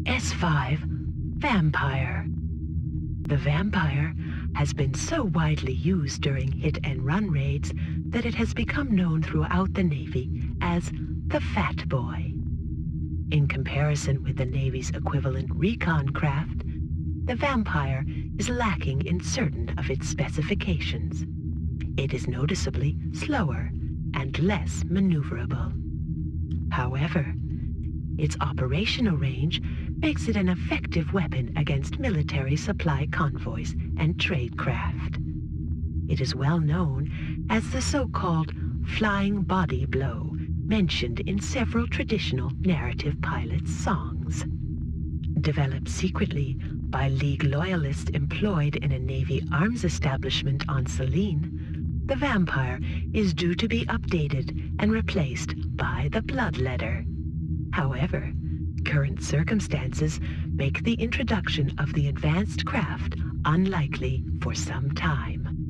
S5 Vampire. The Vampire has been so widely used during hit-and-run raids that it has become known throughout the Navy as the Fat Boy. In comparison with the Navy's equivalent recon craft, the Vampire is lacking in certain of its specifications. It is noticeably slower and less maneuverable. However, its operational range makes it an effective weapon against military supply convoys and trade craft. It is well known as the so-called flying body blow, mentioned in several traditional narrative pilots' songs. Developed secretly by League loyalists employed in a Navy arms establishment on Selene, the Vampire is due to be updated and replaced by the Bloodletter. However, current circumstances make the introduction of the advanced craft unlikely for some time.